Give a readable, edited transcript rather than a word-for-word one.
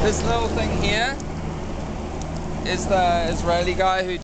This little thing here is the Israeli guy who